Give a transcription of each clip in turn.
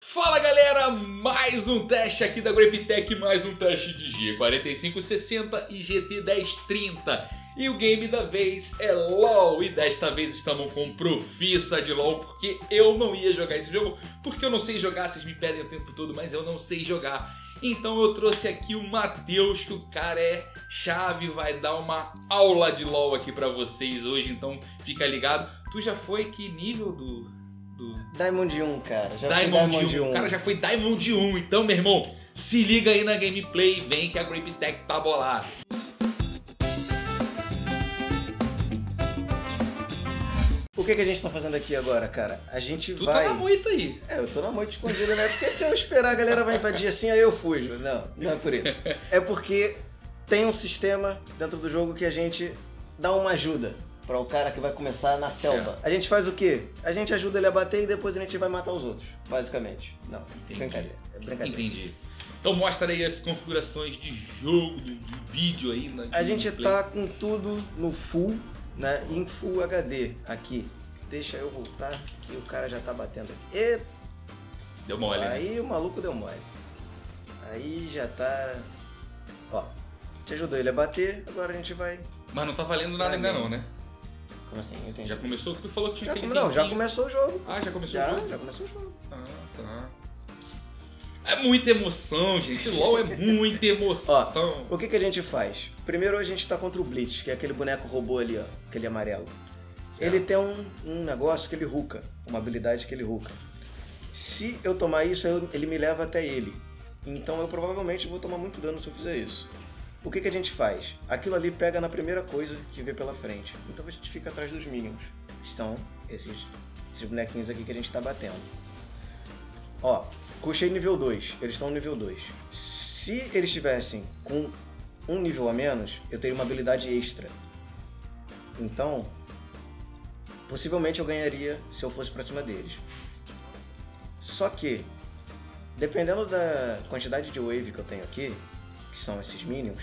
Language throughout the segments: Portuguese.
Fala galera, mais um teste aqui da GrapeTech, mais um teste de G4560 e GT1030. E o game da vez é LoL, e desta vez estamos com Profissa de LoL, porque eu não ia jogar esse jogo, porque eu não sei jogar, vocês me pedem o tempo todo, mas eu não sei jogar. Então eu trouxe aqui o Matheus, que o cara é chave, vai dar uma aula de LoL aqui pra vocês hoje, então fica ligado. Tu já foi que nível do... Diamond 1, cara. Diamond 1. O cara já foi Diamond 1. Então, meu irmão, se liga aí na gameplay e vem que a GrapeTech tá bolada. O que a gente tá fazendo aqui agora, cara? A gente Tu vai... tá na moita aí. É, eu tô na moita escondida, né? Porque se eu esperar a galera vai invadir assim, aí eu fujo. Não, não é por isso. É porque tem um sistema dentro do jogo que a gente dá uma ajuda para o cara que vai começar na selva. A gente faz o quê? A gente ajuda ele a bater e depois a gente vai matar os outros, basicamente. Não, brincadeira. É brincadeira. Entendi. Então mostra aí as configurações de jogo, do vídeo aí. A gente tá com tudo no full, né? Em Full HD aqui. Deixa eu voltar que o cara já tá batendo aqui. E... Deu mole. Aí né? O maluco deu mole. Aí já tá... Ó, te ajudou ele a bater, agora a gente vai... Mas não tá valendo nada ainda não, né? Como assim? Entendi. Já começou? Tu falou que tinha aquele Não, já tempinho. começou o jogo. Ah, já começou o jogo? Já começou o jogo. Ah, tá. É muita emoção, gente. LoL é muita emoção. Ó, o que a gente faz? Primeiro a gente tá contra o Blitz, que é aquele boneco robô ali, ó. Aquele amarelo. Certo. Ele tem um negócio que ele ruca. Uma habilidade que ele ruca. Se eu tomar isso, ele me leva até ele. Então eu provavelmente vou tomar muito dano se eu fizer isso. O que a gente faz? Aquilo ali pega na primeira coisa que vê pela frente. Então a gente fica atrás dos minions. Que são esses bonequinhos aqui que a gente tá batendo. Ó, puxei nível 2. Eles estão no nível 2. Se eles estivessem com um nível a menos, eu teria uma habilidade extra. Então, possivelmente eu ganharia se eu fosse pra cima deles. Só que, dependendo da quantidade de wave que eu tenho aqui, que são esses minions,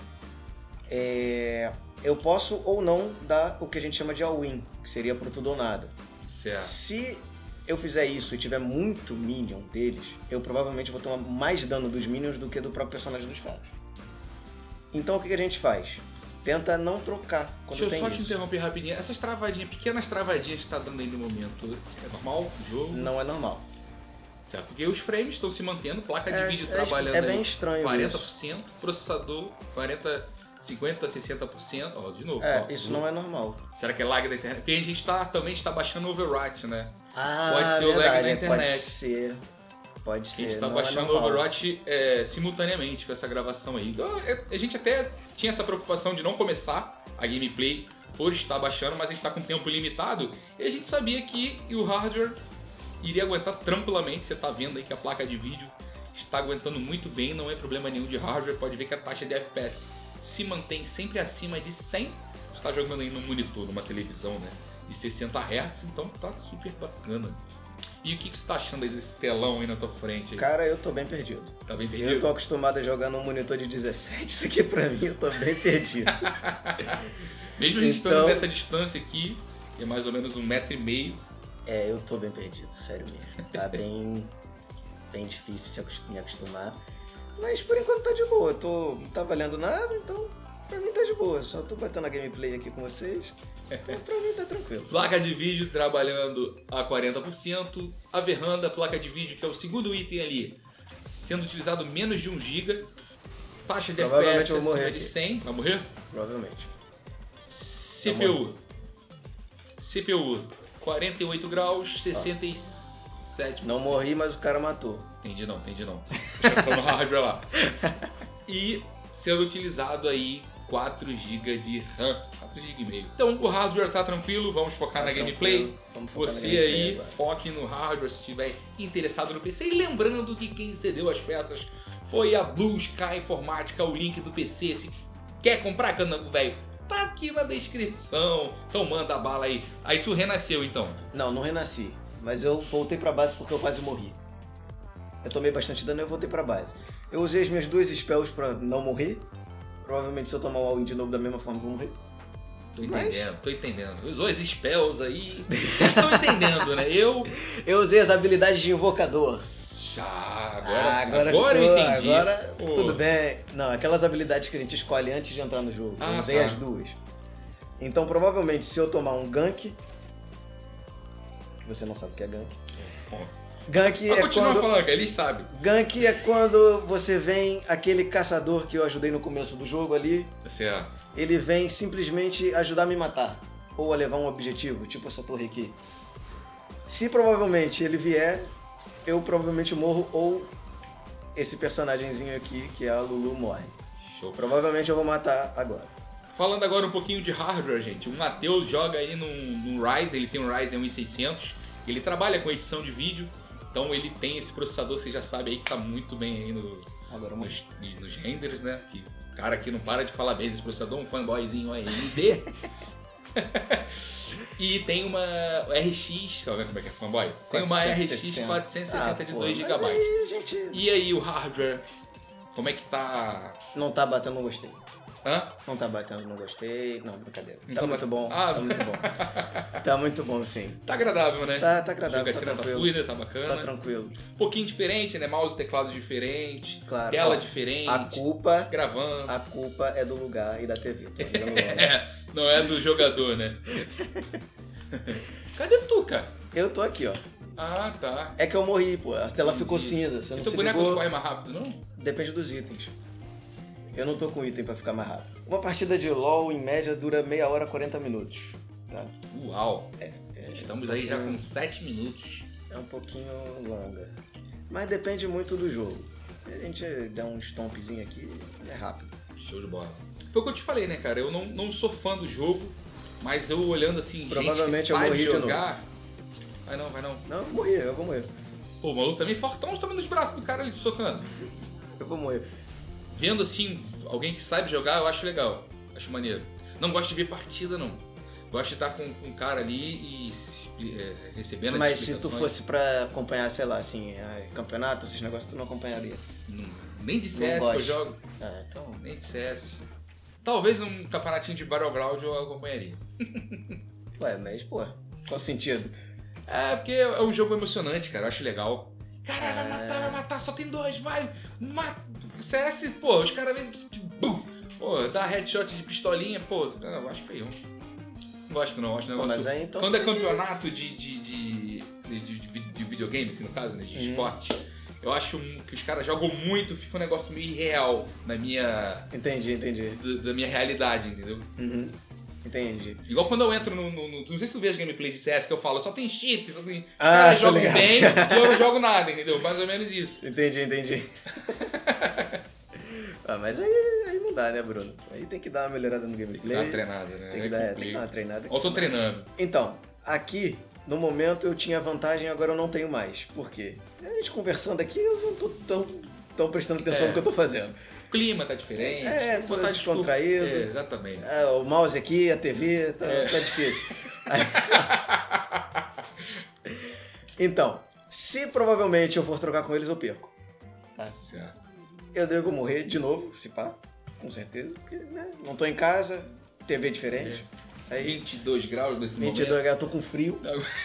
eu posso ou não dar o que a gente chama de all-in, que seria pro tudo ou nada. Certo. Se eu fizer isso e tiver muito minion deles, eu provavelmente vou tomar mais dano dos minions do que do próprio personagem dos caras. Então o que a gente faz? Tenta não trocar quando tem isso. Deixa eu só te interromper rapidinho. Essas travadinhas, pequenas travadinhas que tá dando aí no momento, é normal o jogo? Não é normal. Certo, porque os frames estão se mantendo, placa de vídeo trabalhando é bem estranho 40%, isso. Processador 40%, 50%, 60%, ó, de novo. Isso não é normal. Será que é lag da internet? Porque a gente também está baixando o Overwatch, né? Ah, pode ser o lag da internet. Pode ser. A gente está baixando o Overwatch simultaneamente com essa gravação aí. A gente até tinha essa preocupação de não começar a gameplay por estar baixando, mas a gente está com tempo limitado e a gente sabia que o hardware iria aguentar tranquilamente. Você está vendo aí que a placa de vídeo está aguentando muito bem, não é problema nenhum de hardware. Pode ver que a taxa de FPS se mantém sempre acima de 100. Você está jogando aí no monitor, numa televisão, né, de 60 Hz, então tá super bacana. E o que você está achando aí desse telão aí na tua frente? Aí? Cara, eu tô bem perdido. Tá bem perdido? Eu tô acostumado a jogar num monitor de 17, isso aqui pra mim eu tô bem perdido. Mesmo a gente estando nessa distância aqui, que é mais ou menos 1,5 metro. Eu tô bem perdido, sério mesmo. Tá bem difícil me acostumar. Mas por enquanto tá de boa. Não tá valendo nada, então pra mim tá de boa. Só tô batendo a gameplay aqui com vocês. Então pra mim tá tranquilo. Placa de vídeo trabalhando a 40%. A Veranda, placa de vídeo, que é o segundo item ali, sendo utilizado menos de 1 GB. Taxa de FPS acima de 100. Vai morrer? Provavelmente. CPU 48 graus, 67%. Não morri, mas o cara matou. Entendi não. Presta no hardware lá. E sendo utilizado aí 4 GB de RAM, 4 GB e meio. Então o hardware tá tranquilo, vamos focar na gameplay. Você aí, foque no hardware se estiver interessado no PC. E lembrando que quem cedeu as peças foi a Blue Sky Informática, o link do PC. Se quer comprar, Candango velho, tá aqui na descrição. Então manda a bala aí. Aí tu renasceu então? Não renasci. Mas eu voltei pra base porque eu quase morri. Eu tomei bastante dano e eu voltei pra base. Eu usei as minhas 2 spells pra não morrer. Provavelmente se eu tomar o all-in de novo da mesma forma eu vou morrer. Tô entendendo. Usou as spells aí. Vocês estão entendendo, né? Eu usei as habilidades de invocador. Agora eu entendi. Agora tudo bem. Não, aquelas habilidades que a gente escolhe antes de entrar no jogo. Eu usei as duas. Então, provavelmente, se eu tomar um gank... Você não sabe o que é gank. Gank é continua quando... falando, que eles sabem. Gank é quando você vem, aquele caçador que eu ajudei no começo do jogo ali. Certo. Ele vem simplesmente ajudar a me matar. Ou a levar um objetivo, tipo essa torre aqui. Se provavelmente ele vier, eu provavelmente morro ou esse personagemzinho aqui, que é a Lulu, morre. Show. Provavelmente eu vou matar agora. Falando agora um pouquinho de hardware, gente. O Matheus joga aí no Ryzen, ele tem um Ryzen 1600. Ele trabalha com edição de vídeo. Então ele tem esse processador, você já sabe aí, que tá muito bem aí nos renders, né? Que o cara aqui não para de falar bem desse processador, um fanboyzinho AMD. E tem uma RX, tá vendo como é que é fanboy? Tem uma RX 460 de 2 GB. E aí o hardware, como é que tá? Não tá batendo, não gostei. Hã? Não tá batendo, não gostei. Não, brincadeira. Não tá tá muito bom. Ah, tá muito bom. Tá muito bom, sim. Tá agradável, né? Tá agradável, tá Jogatina tranquilo. tá fluida, tá bacana. Tá tranquilo. Um pouquinho diferente, né? Mouse e teclado diferente. Claro. Tela Ó, diferente. A culpa Gravando. é do lugar e da TV. Tá vendo? Não é do jogador, né? Cadê tu, cara? Eu tô aqui, ó. Ah, tá. É que eu morri, pô. A tela ficou cinza. Você não Então se o boneco ligou? não corre mais rápido, não? Depende dos itens. Eu não tô com item pra ficar mais rápido. Uma partida de LoL, em média, dura meia hora, 40 minutos. Tá? Uau. Estamos aí já com 7 minutos. É um pouquinho longa. Mas depende muito do jogo. Se a gente der um stompzinho aqui, é rápido. Show de bola. Foi o que eu te falei, né, cara? Eu não sou fã do jogo, mas eu olhando assim, Provavelmente gente que eu sabe morri jogar... Vai não. Não, eu vou morrer. Pô, o maluco também fortão, também nos braços do cara ali, socando. Eu vou morrer. Vendo assim, alguém que sabe jogar, eu acho legal. Acho maneiro. Não gosto de ver partida, não. Gosto de estar com um cara ali e recebendo as Mas se explicações. tu fosse pra acompanhar, sei lá, assim, campeonato, esses negócios, tu não acompanharia. Nem de CS que eu jogo. Ah, então... Nem de CS. Talvez um campeonatinho de Battleground eu acompanharia. Ué, mas, pô, qual o sentido? É, porque é um jogo emocionante, cara. Eu acho legal. Caralho, vai matar, só tem 2, vai! Mata! CS, pô, os caras vêm. Pô, dá headshot de pistolinha, pô, eu acho feio. Não gosto não, acho negócio. Mas aí, então, quando é campeonato de videogame, assim, no caso, né? De esporte, eu acho que os caras jogam muito, fica um negócio meio irreal na minha. Entendi. Da minha realidade, entendeu? Uhum. Entendi. Igual quando eu entro no. Não sei se tu vê as gameplays de CS que eu falo, só tem cheat, só tem. Os Ah, caras tô jogam ligado. bem e eu não jogo nada, entendeu? Mais ou menos isso. Entendi. Mas aí não dá, né, Bruno? Aí tem que dar uma melhorada no gameplay. Dá uma treinada, né? Tem que dar uma treinada. Ou tô treinando. Então, aqui, no momento eu tinha vantagem, agora eu não tenho mais. Por quê? A gente conversando aqui, eu não tô tão prestando atenção no que eu tô fazendo. O clima tá diferente. Tô descontraído. Exatamente. O mouse aqui, a TV, tá difícil. Então, se provavelmente eu for trocar com eles, eu perco. Tá? Certo. Eu devo morrer de novo, se pá, com certeza. Porque, né, não tô em casa, TV diferente. Aí, 22 graus nesse 22 momento. graus, tô com frio.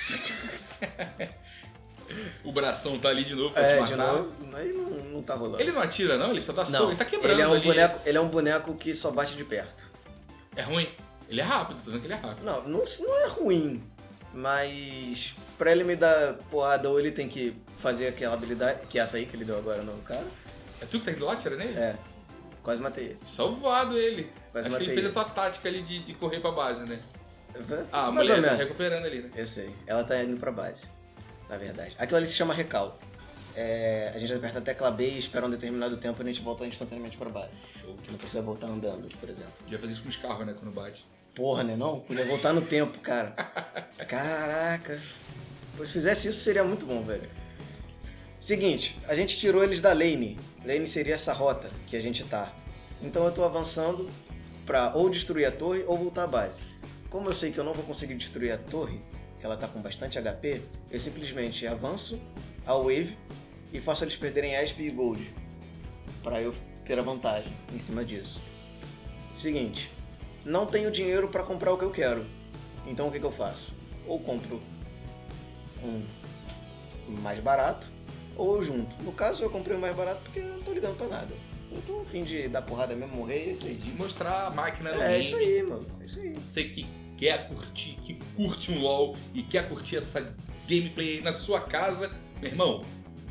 O bração tá ali de novo pra te matar. De novo, aí não tá rolando. Ele não atira não, ele só dá soco, Não, ele tá quebrando ele é um boneco que só bate de perto. É ruim? Ele é rápido, tô dizendo que ele é rápido. Não é ruim, mas pra ele me dar porrada ou ele tem que fazer aquela habilidade, que é essa aí que ele deu agora no cara. É tu que tá indo lá, tira nele? É, quase matei ele. Salvado ele. Quase Acho que ele matei fez ele. a tua tática ali de correr pra base, né? A Mais ou mulher tá menos. recuperando ali, né? Eu sei, ela tá indo pra base, na verdade. Aquilo ali se chama recal. A gente aperta a tecla B e espera um determinado tempo e a gente volta instantaneamente pra base. Show. Não precisa voltar andando, por exemplo. Já faz isso com os carros, né? Quando bate. Porra, né não? Podia voltar no tempo, cara. Caraca. Se fizesse isso seria muito bom, velho. Seguinte, a gente tirou eles da lane. Lane seria essa rota que a gente tá. Então eu tô avançando pra ou destruir a torre ou voltar à base. Como eu sei que eu não vou conseguir destruir a torre, que ela tá com bastante HP, eu simplesmente avanço a wave e faço eles perderem ESP e Gold. Pra eu ter a vantagem em cima disso. Seguinte, não tenho dinheiro pra comprar o que eu quero. Então o que eu faço? Ou compro um mais barato, ou eu junto. No caso, eu comprei o mais barato porque eu não tô ligando pra nada. Eu tô a fim de dar porrada mesmo, morrer, é isso aí. De mostrar a máquina no É game. isso aí, mano. É isso aí. Você que quer curtir, que curte um LoL e quer curtir essa gameplay aí na sua casa, meu irmão,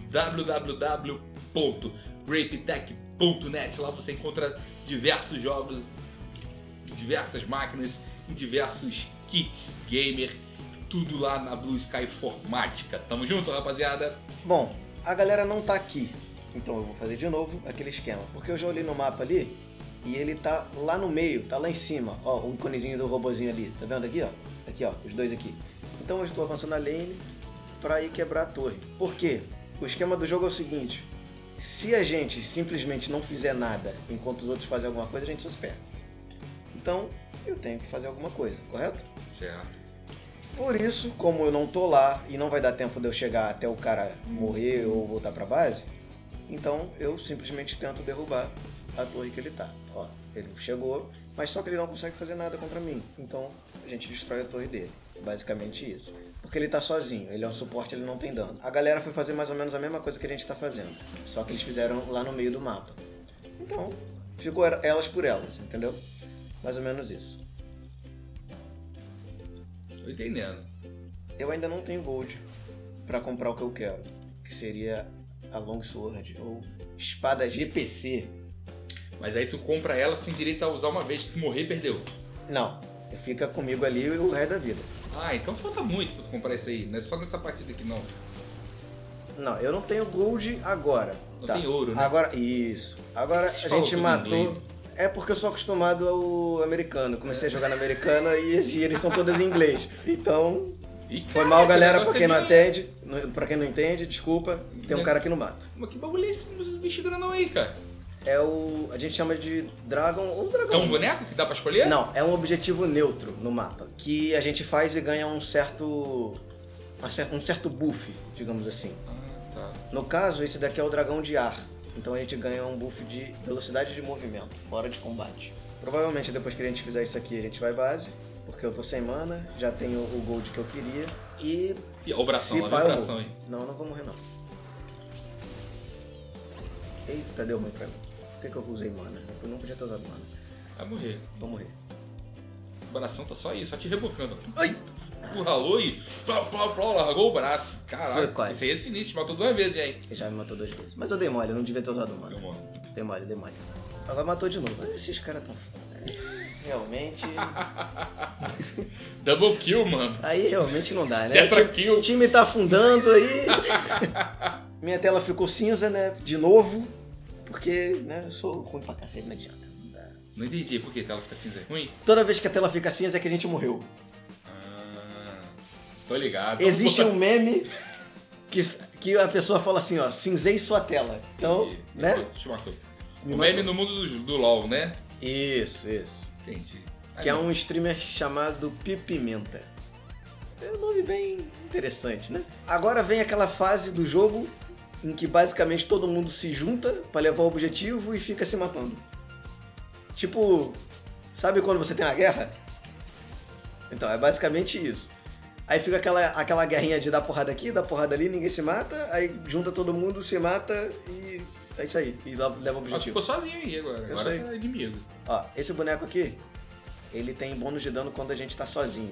www.grapetech.net. Lá você encontra diversos jogos, diversas máquinas e diversos kits gamer, tudo lá na Blue Sky Informática. Tamo junto, rapaziada? Bom, a galera não tá aqui, então eu vou fazer de novo aquele esquema, porque eu já olhei no mapa ali e ele tá lá no meio, tá lá em cima, ó, o iconezinho do robozinho ali, tá vendo aqui, ó? Aqui, ó, os dois aqui. Então eu estou avançando a lane pra ir quebrar a torre. Por quê? O esquema do jogo é o seguinte: se a gente simplesmente não fizer nada enquanto os outros fazem alguma coisa, a gente só se ferra. Então eu tenho que fazer alguma coisa, correto? Certo. Por isso, como eu não tô lá e não vai dar tempo de eu chegar até o cara morrer ou voltar pra base, então eu simplesmente tento derrubar a torre que ele tá. Ó, ele chegou, mas só que ele não consegue fazer nada contra mim. Então a gente destrói a torre dele. Basicamente isso. Porque ele tá sozinho, ele é um suporte, ele não tem dano. A galera foi fazer mais ou menos a mesma coisa que a gente tá fazendo, só que eles fizeram lá no meio do mapa. Então, ficou elas por elas, entendeu? Mais ou menos isso. Tô entendendo. Eu ainda não tenho gold pra comprar o que eu quero, que seria a Longsword ou espada GPC. Mas aí tu compra ela, tu tem direito a usar uma vez, se tu morrer, perdeu. Não, fica comigo ali o resto da vida. Ah, então falta muito pra tu comprar isso aí, não é só nessa partida aqui não. Não, eu não tenho gold agora. Não tá. tem ouro, né? Agora, isso. Agora Vocês a falam gente tudo matou. inglês. É porque eu sou acostumado ao americano. Comecei a jogar na americana e eles são todos em inglês. Então, Ih, foi caraca, mal, galera, o negócio pra quem não é bem- atende. Pra quem não entende, desculpa. Tem um cara aqui no mato. Mas que bagulho é esse bicho grandão aí, cara? É o. A gente chama de Dragon ou Dragão. É um boneco que dá pra escolher? Não, é um objetivo neutro no mapa. Que a gente faz e ganha um certo buff, digamos assim. Ah, tá. No caso, esse daqui é o dragão de ar. Então a gente ganha um buff de velocidade de movimento, fora de combate. Provavelmente depois que a gente fizer isso aqui, a gente vai base, porque eu tô sem mana, já tenho o gold que eu queria. E E ó, o bração, se lá pá, vem o eu bração morro. aí. Não, não vou morrer não. Eita, deu ruim pra mim. Por que eu usei mana? Eu não podia ter usado mana. Vai morrer. Vou morrer. O bração tá só aí, só te rebocando. Ai! Tu ralou e largou o braço. Foi Caralho, quase. isso aí é sinistro, matou 2 vezes já, hein? Ele já me matou 2 vezes. Mas eu dei mole, eu não devia ter usado mana. Eu morro. Dei mole, dei mole. Agora matou de novo. Esses caras tão... Realmente... Double kill, mano. Aí realmente não dá, né? Tetra O kill. time tá afundando aí. Minha tela ficou cinza, né? De novo. Porque, né? Eu sou ruim pra cacete, não adianta. Não dá. Não entendi por que a tela fica cinza é ruim. Toda vez que a tela fica cinza é que a gente morreu. Ah, tô ligado. Existe um meme que a pessoa fala assim, ó, cinzei sua tela. Então, Entendi. né? Te matou. Me O matou. meme no mundo do LoL, né? Isso. Entendi. Aí Que é um streamer chamado Pipimenta. É um nome bem interessante, né? Agora vem aquela fase do jogo em que basicamente todo mundo se junta pra levar o objetivo e fica se matando. Tipo, sabe quando você tem uma guerra? Então, é basicamente isso. Aí fica aquela guerrinha de dar porrada aqui, dar porrada ali, ninguém se mata, aí junta todo mundo, se mata e é isso aí, e leva o Mas tu objetivo. ficou sozinho aí agora. Eu Agora sei. tá inimigo. Ó, esse boneco aqui, ele tem bônus de dano quando a gente tá sozinho.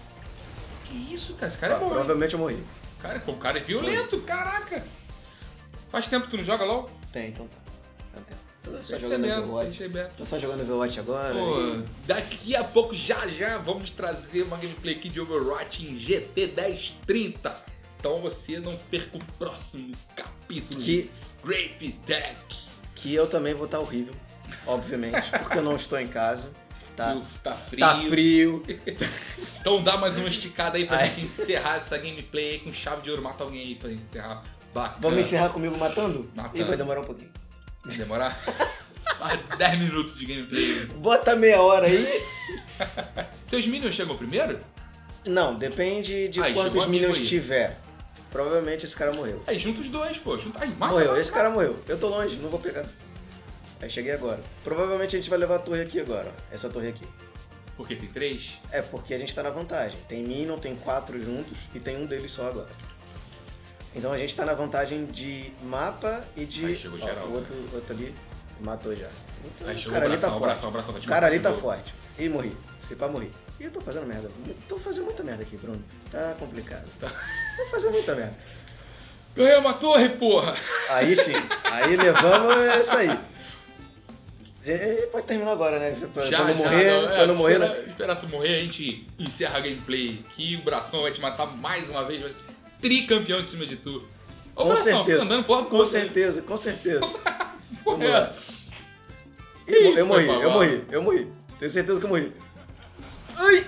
Que isso, cara? Esse cara Ó, é bom. hein? provavelmente eu morri. Cara, o cara é violento, caraca. Faz tempo que tu não joga LoL? Tem, então tá. Tô só Percebendo, jogando Overwatch. percebendo. Tô só jogando Overwatch agora. Pô, e- daqui a pouco, já vamos trazer uma gameplay aqui de Overwatch em GT 1030. Então você não perca o próximo capítulo Que- de Grape Tech. Que eu também vou estar horrível, obviamente, porque eu não estou em casa. Tá, Tá frio. tá frio. Então dá mais uma esticada aí pra Ai. gente encerrar essa gameplay aí com chave de ouro. Mata alguém aí pra gente encerrar. Bacana. Vamos encerrar comigo matando? Matando. Ih, vai demorar um pouquinho. Vai demorar? Mais 10 minutos de gameplay. Bota meia hora aí. Teus minions chegam primeiro? Não, depende de Aí, chegou quantos amigo minions aí. tiver. Provavelmente esse cara morreu. Aí junta os dois, pô. Junta... Aí, mata, Morreu, mata, esse cara morreu. Eu tô longe, não vou pegar. Aí cheguei agora. Provavelmente a gente vai levar a torre aqui agora, ó. Essa torre aqui. Porque tem 3? É, porque a gente tá na vantagem. Tem Minion, tem 4 juntos e tem um deles só agora. Então a gente tá na vantagem de mapa e de... Aí chegou geral, o outro ali matou já. Aí chegou cara o ali tá bração, forte. tá te O cara ali tá matando. forte. Ih, morri. Se pá, morri. Ih, eu tô fazendo merda. Tô fazendo muita merda aqui, Bruno. Tá complicado. Tô fazendo muita merda. Ganhamos a torre, porra! Aí sim. Aí levamos essa aí. Pode terminar agora, né? Pra não morrer, Esperar tu morrer, a gente encerra a gameplay. Que o Bração vai te matar mais uma vez. Vai ser tricampeão em cima de tu. Ô, Com Bração, certeza. fica andando porra Com certeza, com certeza. Vamos É. lá. Eu morri. Tenho certeza que eu morri. Ai!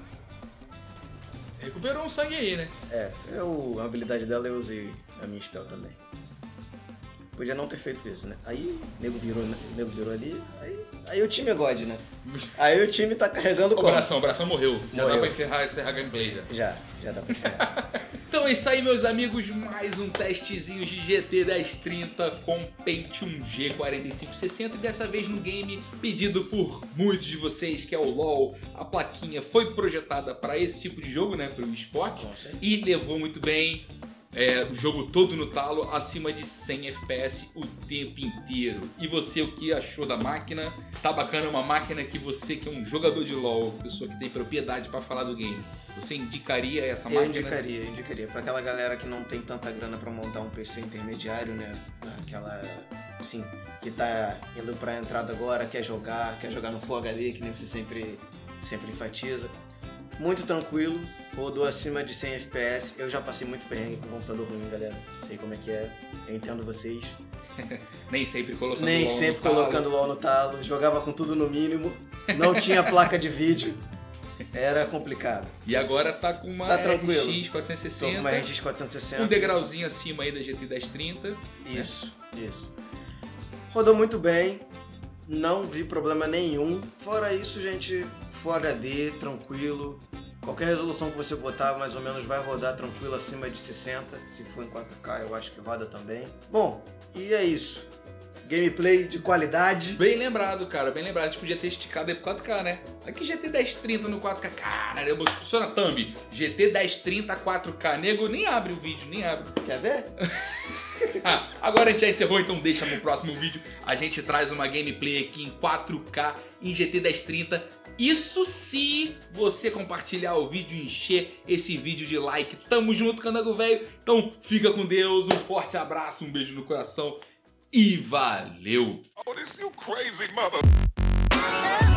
Recuperou um sangue aí, né? A habilidade dela eu usei a minha spell também. Podia não ter feito isso, né? Aí, nego virou ali, aí o time é God, né? Aí o time tá carregando o O Bração morreu. Já dá pra encerrar a gameplay já. Já dá pra encerrar. Então é isso aí, meus amigos, mais um testezinho de GT 1030 com Pentium G4560 e dessa vez no game pedido por muitos de vocês, que é o LoL. A plaquinha foi projetada para esse tipo de jogo, né, para o esporte, e levou muito bem. O jogo todo no talo, acima de 100 FPS o tempo inteiro. E você, o que achou da máquina? Tá bacana, uma máquina que você, que é um jogador de LoL, pessoa que tem propriedade para falar do game, você indicaria essa máquina? Eu indicaria. Pra aquela galera que não tem tanta grana pra montar um PC intermediário, né? Aquela, assim, que tá indo pra entrada agora, quer jogar no Full HD, que nem você sempre enfatiza. Muito tranquilo, rodou acima de 100 FPS. Eu já passei muito perrengue com computador ruim, galera. Sei como é que é, eu entendo vocês. Nem sempre colocando LoL no talo. Jogava com tudo no mínimo. Não tinha placa de vídeo. Era complicado. E agora tá com uma RX 460. Tô com uma RX 460. Um degrauzinho acima aí da GT 1030. Isso. Rodou muito bem. Não vi problema nenhum. Fora isso, gente, Full HD, tranquilo. Qualquer resolução que você botar, mais ou menos, vai rodar tranquilo acima de 60. Se for em 4K, eu acho que roda também. Bom, e é isso. Gameplay de qualidade. Bem lembrado, cara, bem lembrado. A gente podia ter esticado aí pro 4K, né? Aqui GT 1030 no 4K. Caralho, funciona thumb. GT 1030 4K. Nego, nem abre o vídeo, nem abre. Quer ver? Agora a gente já encerrou, então deixa no próximo vídeo. A gente traz uma gameplay aqui em 4K em GT 1030. Isso se você compartilhar o vídeo e encher esse vídeo de like. Tamo junto, Candango Velho. Então fica com Deus, um forte abraço, um beijo no coração e valeu! Oh, this you crazy mother...